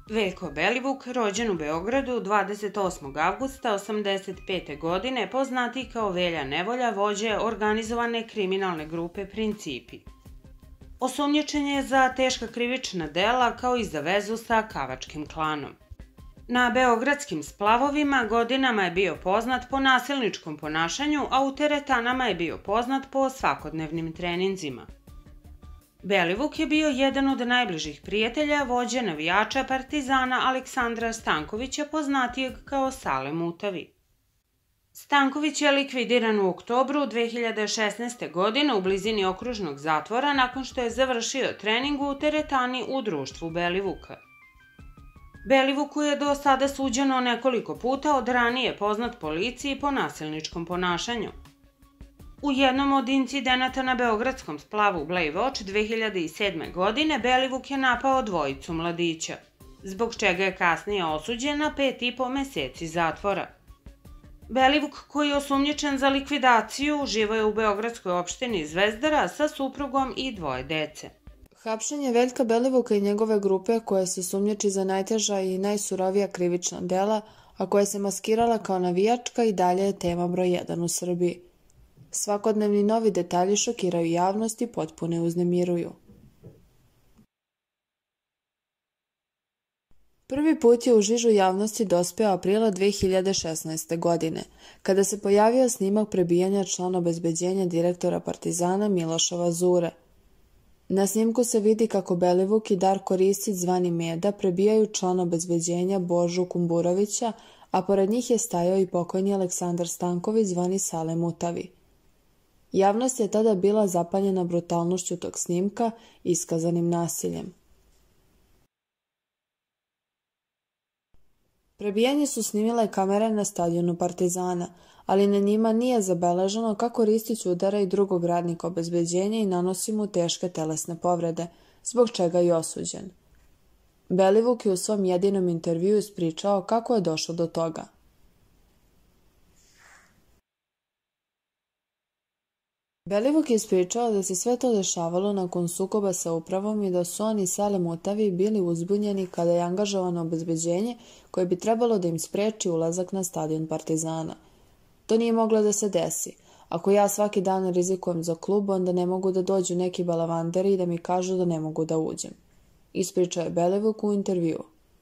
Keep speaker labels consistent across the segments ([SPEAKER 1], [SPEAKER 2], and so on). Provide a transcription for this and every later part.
[SPEAKER 1] Veljko Belivuk, rođen u Beogradu 28. avgusta 1985. godine, poznati kao Velja Nevolja, vođe organizovane kriminalne grupe Principi. Osumnjičen je za teška krivična dela kao i za vezu sa Kavačkim klanom. Na beogradskim splavovima godinama je bio poznat po nasilničkom ponašanju, a u teretanama je bio poznat po svakodnevnim treninzima. Belivuk je bio jedan od najbližih prijatelja vođe navijača Partizana Aleksandra Stankovića, poznatijeg kao Sale Mutavi. Stanković je likvidiran u oktobru 2016. godine u blizini okružnog zatvora nakon što je završio trening u teretani u društvu Belivuka. Belivuku je do sada suđeno nekoliko puta od ranije poznat policiji po nasilničkom ponašanju. U jednom od incidenata na beogradskom splavu Baywatch 2007. godine Belivuk je napao dvojicu mladića, zbog čega je kasnije osuđen na 5,5 meseci zatvora. Belivuk, koji je osumnjičen za likvidaciju, živo je u beogradskoj opštini Zvezdara sa suprugom i dvoje dece.
[SPEAKER 2] Hapšenje Veljka Belivuka i njegove grupe, koja se sumnjiči za najteža i najsurovija krivična dela, a koja se maskirala kao navijačka, i dalje je tema broj 1 u Srbiji. Svakodnevni novi detalji šokiraju javnost i potpuno je uznemiruju. Prvi put je u žižu javnosti dospeo aprila 2016. godine, kada se pojavio snimak prebijanja člana obezbeđenja direktora Partizana Miloša Vazure. Na snimku se vidi kako Belivuk i Darko Ristić zvani Meda prebijaju člana obezbeđenja Božu Kumburovića, a pored njih je stajao i pokojni Aleksandar Stanković zvani Sale Mutavi. Javnost je tada bila zapanjena brutalnošću tog snimka i iskazanim nasiljem. Prebijanje su snimile kamere na stadionu Partizana, ali na njima nije zabeleženo kako Ristić udara i drugog radnika obezbeđenja i nanosi mu teške telesne povrede, zbog čega je osuđen. Belivuk je u svom jedinom intervjuu ispričao kako je došlo do toga. Belivuk je ispričao da se sve to dešavalo nakon sukoba sa upravom i da su on i Sale Mutavi bili uzbunjeni kada je angažovano obezbeđenje koje bi trebalo da im spreči ulazak na stadion Partizana. To nije moglo da se desi. Ako ja svaki dan rizikujem za klub, onda ne mogu da dođu neki balavanderi i da mi kažu da ne mogu da uđem. Ispričao je Belivuk u intervjuu.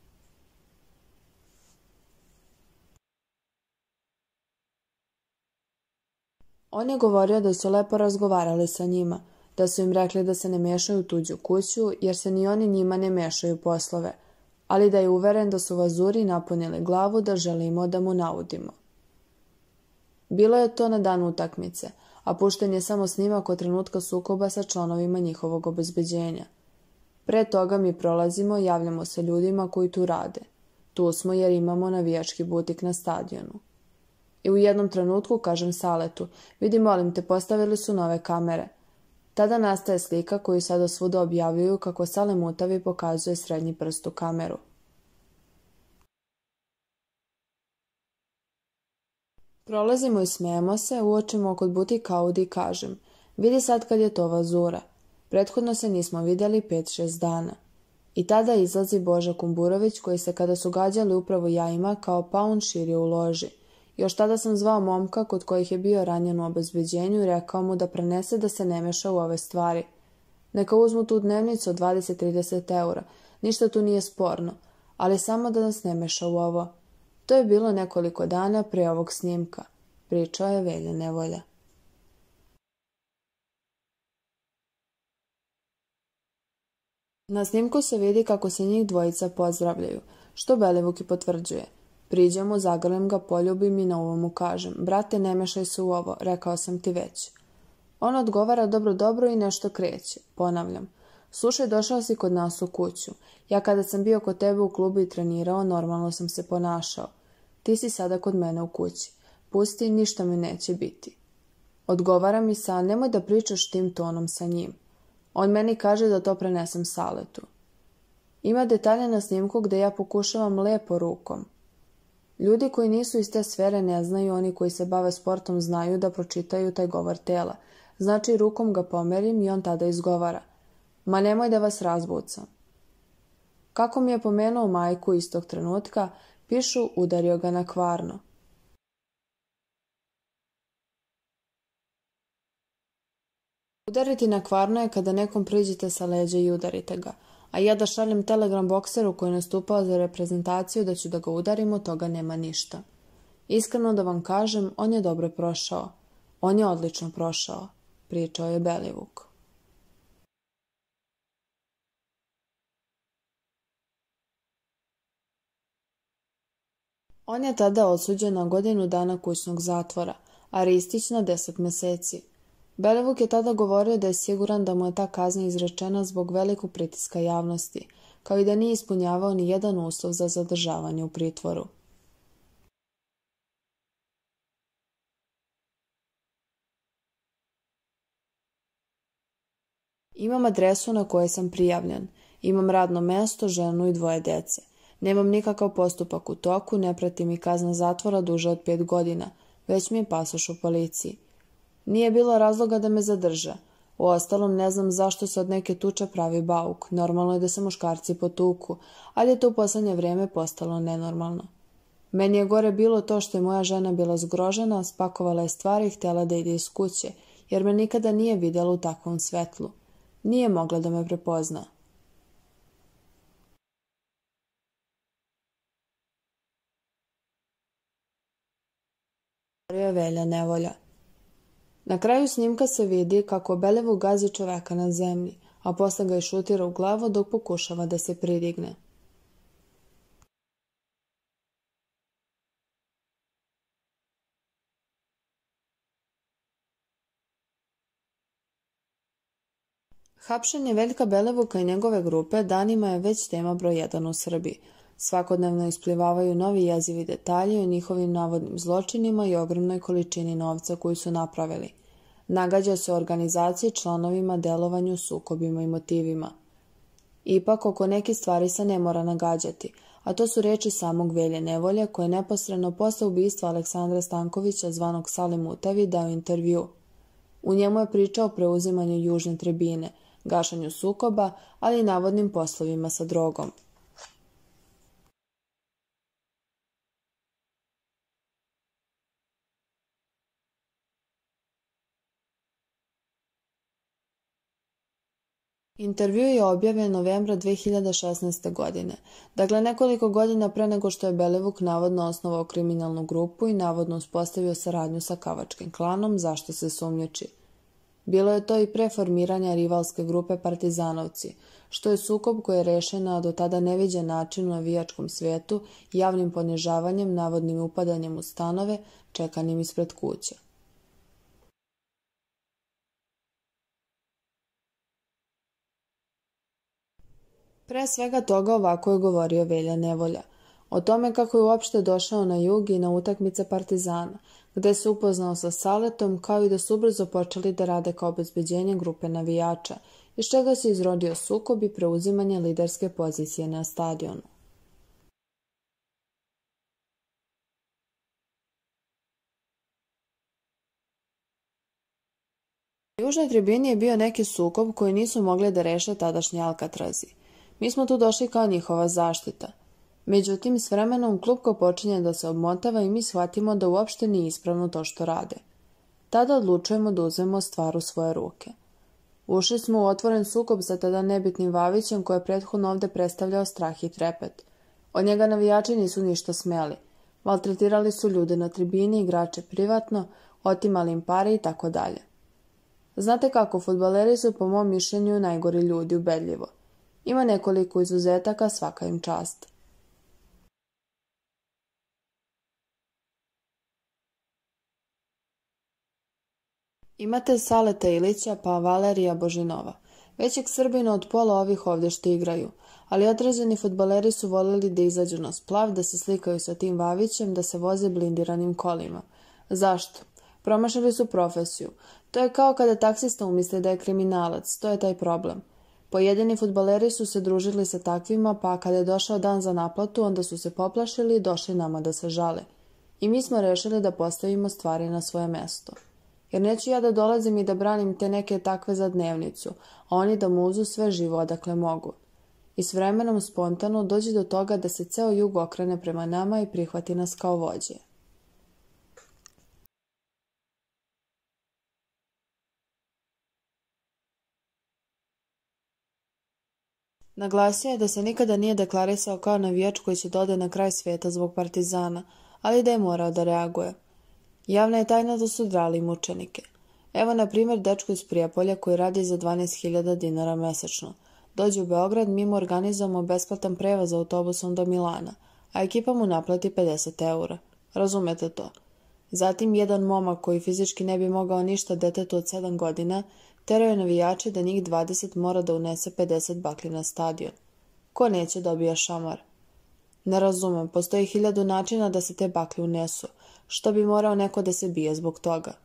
[SPEAKER 2] On je govorio da su lepo razgovarali sa njima, da su im rekli da se ne mešaju u tuđu kuću, jer se ni oni njima ne mešaju poslove, ali da je uveren da su Vazuri napunili glavu da želimo da mu naudimo. Bilo je to na dan utakmice, a pušten je samo snimak od trenutka sukoba sa članovima njihovog obezbeđenja. Pre toga mi prolazimo i javljamo se ljudima koji tu rade. Tu smo jer imamo navijački butik na stadionu. I u jednom trenutku kažem Saletu, vidi molim te, postavili su nove kamere. Tada nastaje slika koju sada svuda objavljuju kako Sale Mutavi pokazuje srednji prst u kameru. Prolazimo i smijemo se, uočimo kod butika Audi i kažem, vidi sad kad je to Vazura. Prethodno se nismo vidjeli 5-6 dana. I tada izlazi Boža Kumburović, koji se kada su gađali upravo jajima kao paun širio u loži. Još tada sam zvao momka kod kojih je bio ranjen u obezbeđenju i rekao mu da prenese da se ne meša u ove stvari. Neka uzmu tu dnevnicu od 20-30 eura, ništa tu nije sporno, ali samo da nas ne meša u ovo. To je bilo nekoliko dana pre ovog snimka, pričao je Velja Nevolja. Na snimku se vidi kako se njih dvojica pozdravljaju, što Belivuk i potvrđuje. Priđemo, zagrlim ga, poljubim i na uvo mu kažem, brate, ne mešaj se u ovo, rekao sam ti već. On odgovara dobro, dobro i nešto kreće. Ponavljam, slušaj, došao si kod nas u kuću. Ja kada sam bio kod tebe u klubu i trenirao, normalno sam se ponašao. Ti si sada kod mene u kući. Pusti, ništa mi neće biti. Odgovara mi nemoj da pričaš tim tonom sa njim. On meni kaže da to prenesem Saletu. Ima detalje na snimku gde ja pokušavam lepo rukom. Ljudi koji nisu iz te sfere ne znaju, oni koji se bave sportom znaju da pročitaju taj govor tela. Znači rukom ga pomerim i on tada izgovara. Ma nemoj da vas razbucam. Kako mi je pomenuo majku istog trenutka, pišu udario ga na kvarno. Udariti na kvarno je kada nekom priđete sa leđa i udarite ga, a ja da šaljem telegram bokseru koji je nastupao za reprezentaciju da ću da ga udarim, od toga nema ništa. Iskreno da vam kažem, on je dobro prošao. On je odlično prošao, pričao je Belivuk. On je tada osuđen na 1 godinu dana kućnog zatvora, a Ristić na 10 meseci. Belivuk je tada govorio da je siguran da mu je ta kazna izrečena zbog velikog pritiska javnosti, kao i da nije ispunjavao ni jedan uslov za zadržavanje u pritvoru. Imam adresu na kojoj sam prijavljen. Imam radno mesto, ženu i 2 dece. Nemam nikakav postupak u toku, ne prati mi kazna zatvora duže od 5 godina, već mi je pasoš u policiji. Nije bilo razloga da me zadrže. Uostalom, ne znam zašto se od neke tuče pravi bauk. Normalno je da se muškarci potuku, ali je to u poslednje vrijeme postalo nenormalno. Meni je gore bilo to što je moja žena bila zgrožena, spakovala je stvari i htjela da ide iz kuće, jer me nikada nije vidjela u takvom svetlu. Nije mogla da me prepozna. Je Velja Nevolja. Na kraju snimka se vidi kako Belivuk gazi čoveka na zemlji, a posle ga i šutira u glavu dok pokušava da se pridigne. Hapšenje Veljka Belivuka i njegove grupe danima je već tema broj 1 u Srbiji. Svakodnevno isplivavaju novi jezivi detalji o njihovim navodnim zločinima i ogromnoj količini novca koju su napravili. Nagađa se o organizaciji, članovima, delovanju, sukobima i motivima. Ipak, oko neke stvari se ne mora nagađati, a to su reči samog Velje Nevolje, koji je neposredno posle ubistva Aleksandra Stankovića, zvanog Sali Mutavi, dao intervju. U njemu je pričao o preuzimanju južne tribine, gašenju sukoba, ali i navodnim poslovima sa drogom. Intervju je objavljen novembra 2016. godine, dakle nekoliko godina pre nego što je Belivuk navodno osnovao kriminalnu grupu i navodno uspostavio saradnju sa Kavačkim klanom, zašto se sumnjiči. Bilo je to i pre formiranja rivalske grupe Partizanovci, što je sukob koji je rešen na do tada neviđen način u navijačkom svijetu, javnim ponižavanjem, navodnim upadanjem u stanove, čekanim ispred kuća. Pre svega toga ovako je govorio Velja Nevolja, o tome kako je uopšte došao na jug i na utakmice Partizana, gde se upoznao sa Saletom, kao i da su ubrzo počeli da rade kao obezbeđenje grupe navijača, iz čega se izrodio sukob i preuzimanje liderske pozicije na stadionu. Na južnoj tribini je bio neki sukob koji nisu mogli da reše tadašnji Alkatrazi. Mi smo tu došli kao njihova zaštita. Međutim, s vremenom klupko počinje da se obmotava i mi shvatimo da uopšte nije ispravno to što rade. Tada odlučujemo da uzmemo stvar u svoje ruke. Ušli smo u otvoren sukob sa tada nebitnim Vavićem koji je prethodno ovde predstavljao strah i trepet. Od njega navijači nisu ništa smeli. Maltretirali su ljude na tribini, igrače privatno, otimali im pare i tako dalje. Znate kako, fudbaleri su po mom mišljenju najgori ljudi, ubedljivo. Ima nekoliko izuzetaka, svaka im čast. Imate Saleta Ilića pa Valerija Božinova. Većeg Srbina od pola ovih ovdje što igraju, ali određeni fudbaleri su voljeli da izađu na splav, da se slikaju sa tim Vavićem, da se voze blindiranim kolima. Zašto? Promašili su profesiju. To je kao kada taksista umisli da je kriminalac, to je taj problem. Pojedini fudbaleri su se družili sa takvima, pa kada je došao dan za naplatu, onda su se poplašili i došli nama da se žale. I mi smo rešili da postavimo stvari na svoje mesto. Jer neću ja da dolazim i da branim te neke takve za dnevnicu, a oni da muzu sve živo odakle mogu. I s vremenom spontano dođe do toga da se ceo jug okrene prema nama i prihvati nas kao vođe. Naglasio je da se nikada nije deklarisao kao navijač koji će da ode na kraj svijeta zbog Partizana, ali da je morao da reaguje. Javna je tajna da su drali mučenike. Evo, na primjer, dečko iz Prijepolja koji radi za 12.000 dinara mesečno. Dođe u Beograd, mi mu organizujemo besplatan prevoz autobusom do Milana, a ekipa mu naplati 50 eura. Razumete to? Zatim, jedan momak koji fizički ne bi mogao ništa detetu od 7 godina, terao je navijače da njih 20 mora da unese 50 baklji na stadion. Ko neće dobija šamar? Ne razumem, postoji 1000 načina da se te baklje unesu. Što bi morao neko da se bije zbog toga?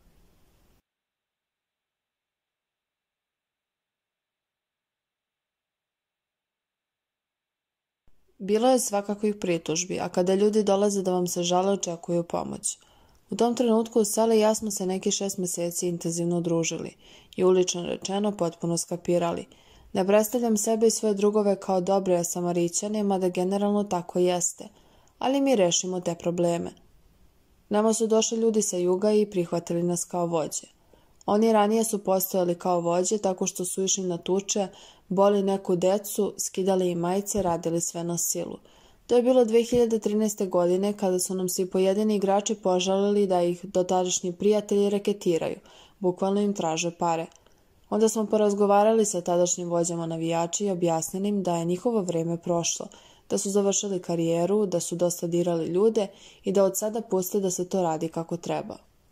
[SPEAKER 2] Bilo je svakakvih pritužbi, a kada ljudi dolaze da vam se žale, očekuju pomoć. U tom trenutku u sali ja smo se neki 6 meseci intenzivno družili i ulično rečeno potpuno skapirali. Ne predstavljam sebe i svoje drugove kao dobre Samarićane, mada generalno tako jeste, ali mi rešimo te probleme. Nama su došli ljudi sa juga i prihvatili nas kao vođe. Oni ranije su postojali kao vođe tako što su išli na tuče, boli neku decu, skidali im majice, radili sve na silu. To je bilo 2013. godine kada su nam svi pojedini igrači požalili da ih dotadašnji prijatelji reketiraju, bukvalno im traže pare. Onda smo porazgovarali sa tadašnjim vođama navijača i objasnili im da je njihovo vreme prošlo, da su završili karijeru, da su dosta dirali ljude i da od sada puste da se to radi kako treba.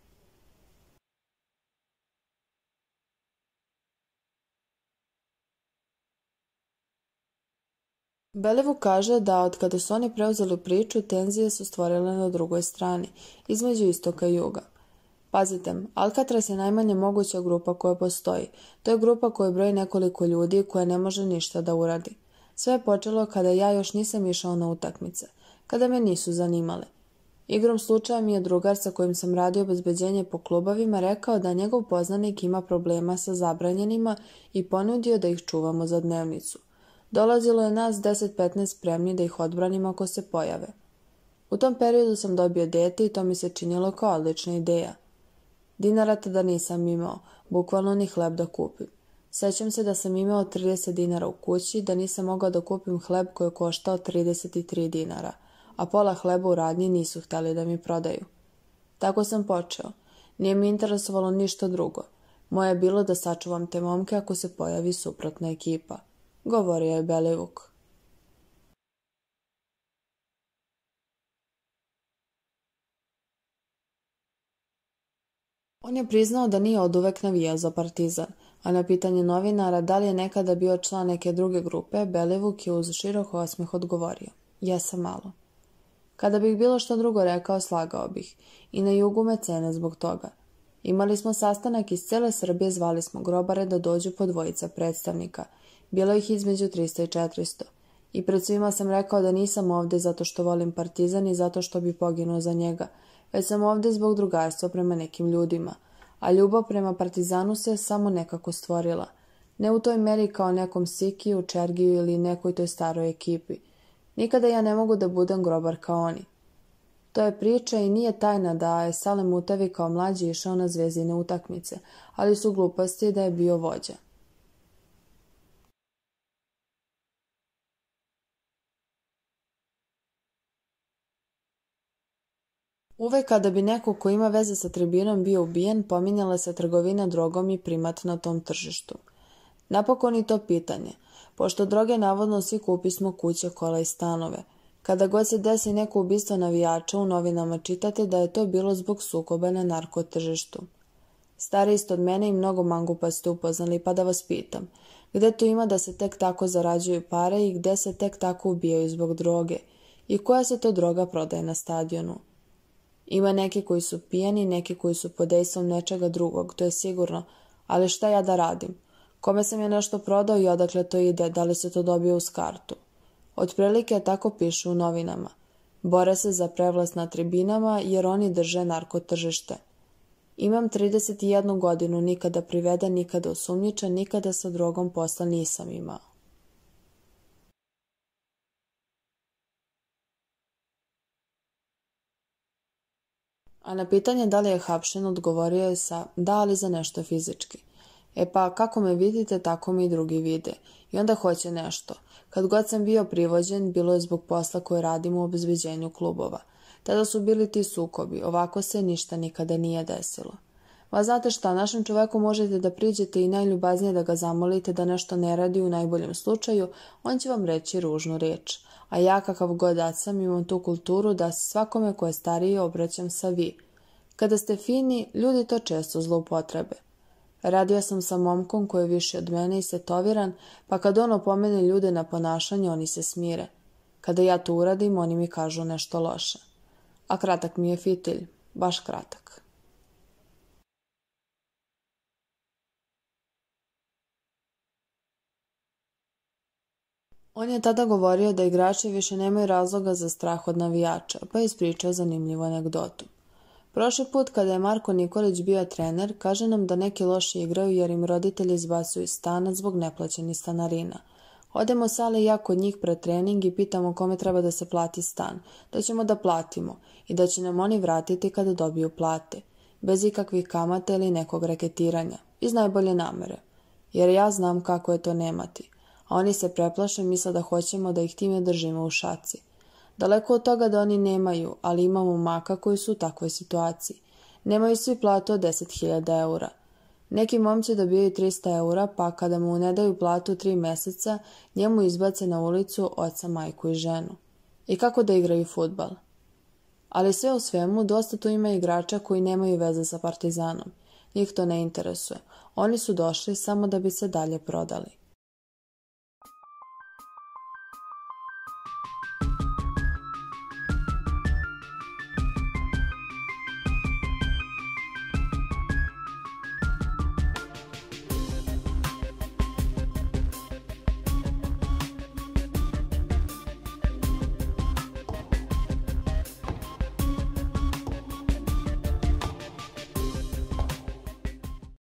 [SPEAKER 2] Belivuk kaže da od kada su oni preuzeli priču, tenzije su stvorile na drugoj strani, između istoka i juga. Pazite, Alcatraz je najmanje moguća grupa koja postoji. To je grupa koja broji nekoliko ljudi koja ne može ništa da uradi. Sve je počelo kada ja još nisam išao na utakmice, kada me nisu zanimale. Igrom slučaja mi je drugar sa kojim sam radio obezbeđenje po klubovima rekao da njegov poznanik ima problema sa zabranjenima i ponudio da ih čuvamo za dnevnicu. Dolazilo je nas 10-15 spremni da ih odbranimo ako se pojave. U tom periodu sam dobio dete i to mi se činilo kao odlična ideja. Dinara tada nisam imao, bukvalno ni hleb da kupim. Sećam se da sam imao 30 dinara u kući, da nisam mogao da kupim hleb koji je koštao 33 dinara, a pola hleba u radnji nisu hteli da mi prodaju. Tako sam počeo. Nije mi interesovalo ništa drugo. Moje je bilo da sačuvam te momke ako se pojavi suprotna ekipa, govorio je Belivuk. On je priznao da nije oduvek navijao za Partizan, a na pitanje novinara da li je nekada bio član neke druge grupe, Belivuk je uz širok osmeh odgovorio: jesam malo. Kada bih bilo što drugo rekao, slagao bih. I na jugu me cene zbog toga. Imali smo sastanak iz cele Srbije, zvali smo grobare da dođu po 2 predstavnika. Bilo ih između 300 i 400. I pred svima sam rekao da nisam ovde zato što volim Partizan i zato što bi poginuo za njega, već sam ovde zbog drugarstva prema nekim ljudima. A ljubav prema Partizanu se samo nekako stvorila. Ne u toj meri kao nekom Sikiju, Čergiju ili nekoj toj staroj ekipi. Nikada ja ne mogu da budem grobar kao oni. To je priča i nije tajna da je Salem Mutavi kao mlađi išao na Zvezdine utakmice, ali su gluposti da je bio vođa. Uvek kada bi neko ko ima veze sa tribinom bio ubijen, pominjala se trgovina drogom i primat na tom tržištu. Napokon i to pitanje, pošto droge navodno svi kupismo kuće, kola i stanove. Kada god se desi neko ubistvo navijača, u novinama čitate da je to bilo zbog sukoba na narkotržištu. Stari isto od mene i mnogo mangupa ste upoznali, pa da vas pitam, gde to ima da se tek tako zarađuju pare i gde se tek tako ubijaju zbog droge? I koja se to droga prodaje na stadionu? Ima neki koji su pijani, neki koji su pod dejstvom nečega drugog, to je sigurno, ali šta ja da radim? Kome sam ja nešto prodao i odakle to ide, da li se to dobio uz kartu? Otprilike tako pišu u novinama. Bore se za prevlast na tribinama jer oni drže narkotržište. Imam 31 godinu, nikada priveden, nikada osumnjičen, nikada sa drogom posla nisam imao. A na pitanje da li je hapšen odgovorio je sa da, ali za nešto fizički. E pa, kako me vidite, tako me i drugi vide. I onda hoće nešto. Kad god sam bio privođen, bilo je zbog posla koje radim u obezbeđenju klubova. Tada su bili ti sukobi, ovako se ništa nikada nije desilo. Ma znate šta, našem čoveku možete da priđete i najljubaznije da ga zamolite da nešto ne radi u najboljem slučaju, on će vam reći ružnu riječ. A ja, kakav god da sam, imam tu kulturu da se svakome ko je stariji obraćam sa vi. Kada ste fini, ljudi to često zloupotrebe. Radio sam sa momkom koji je više od mene i setoviran, pa kad on opomene ljude na ponašanje, oni se smire. Kada ja to uradim, oni mi kažu nešto loše. A kratak mi je fitilj, baš kratak. On je tada govorio da igrači više nemaju razloga za strah od navijača, pa je ispričao zanimljivu anegdotu. Prošli put kada je Marko Nikolić bio trener, kaže nam da neki loši igraju jer im roditelji izbacuju iz stana zbog neplaćenih stanarina. Odemo Sale i ja kod njih pred trening i pitamo kome treba da se plati stan, da ćemo da platimo i da će nam oni vratiti kada dobiju plate, bez ikakvih kamata ili nekog reketiranja, iz najbolje namere, jer ja znam kako je to nemati, a oni se preplaše, misle da hoćemo da ih time držimo u šaci. Daleko od toga da oni nemaju, ali imamo maka koji su u takvoj situaciji. Nemaju svi platu od 10.000 eura. Neki momci dobijaju 300 eura, pa kada mu ne daju platu 3 meseca, njemu izbace na ulicu oca, majku i ženu. I kako da igraju fudbal? Ali sve u svemu, dosta tu ima igrača koji nemaju veze sa Partizanom. Njih to ne interesuje. Oni su došli samo da bi se dalje prodali.